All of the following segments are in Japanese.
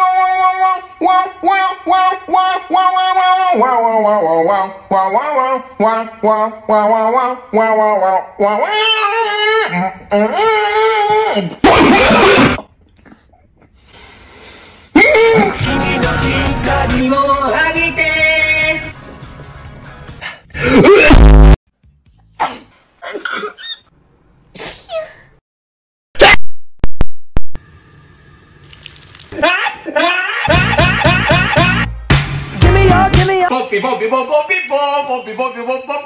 光をあげてポッピポッピポッポッピポーポッピポッピポッポッピポー3、2、1、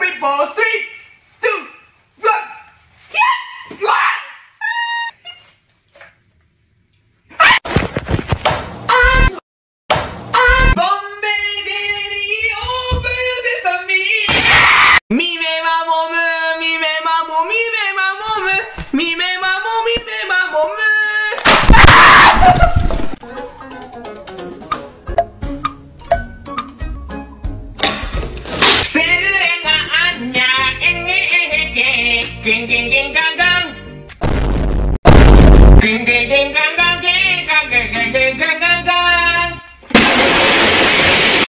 ヒャッボンベイベリーオープンセサミミメマモムミメマモミメマモムミメマモミメマモムセルレがあんにゃえんえけゲンゲンゲンガンガンゲンゲンゲンガンガンゲンガンガンガンガンガン